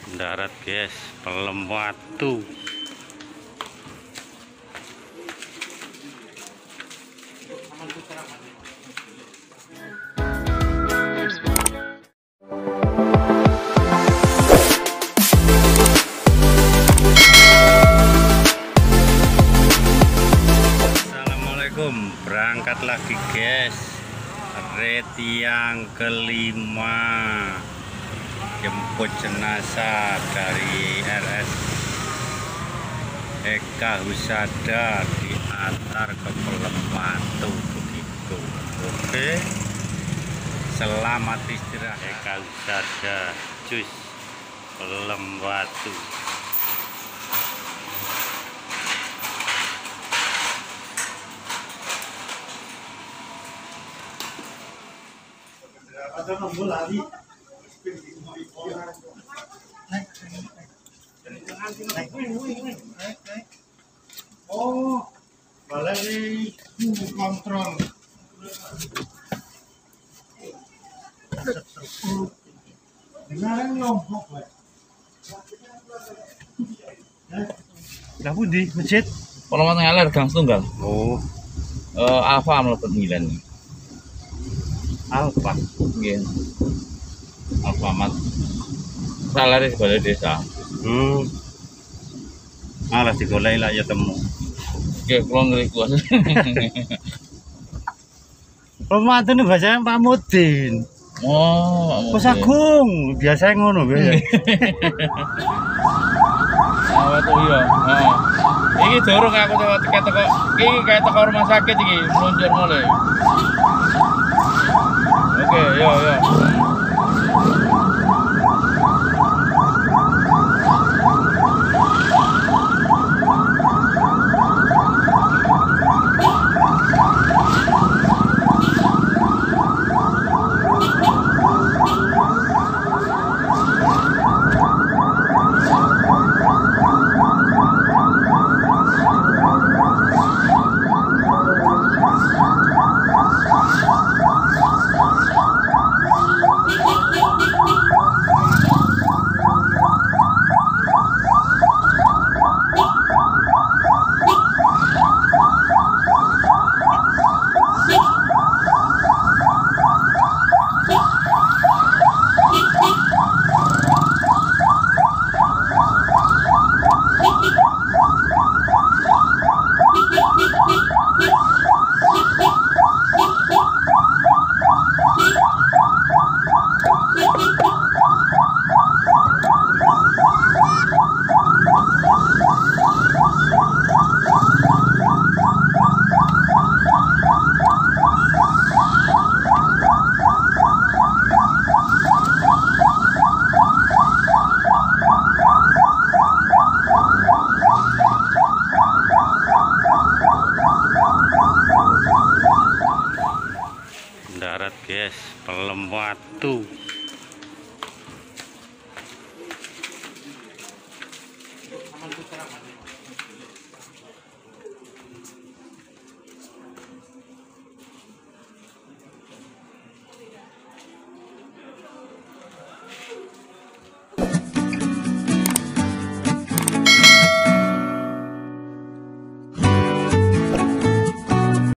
Darat guys, pelem watu. Assalamualaikum, berangkat lagi guys. Red yang kelima, jemput jenazah dari RS Eka Husada diantar ke Pelem Watu begitu. Oke, selamat istirahat Eka Husada cus Pelem Watu. Oh, balai kontrol. Dengaran lompok, Pak. Lah pundi masjid? Poloman ngalir gang setunggal. Oh, Alfa mlebet Milan. Alfa. Nggih. Alfamat. Salare di balai desa. Malah digoleki lah ya temu. Nggih, kula ngriku. Pemantune bahasane Pak Mudin. Oh, Mas Agung, biasanya ngono biasa. Oh, itu iya. Heeh. Iki durung aku tiket teko. Iki kayak teko rumah sakit iki, meluncur mulai. Oke, yo. Darat guys, Pelem Watu.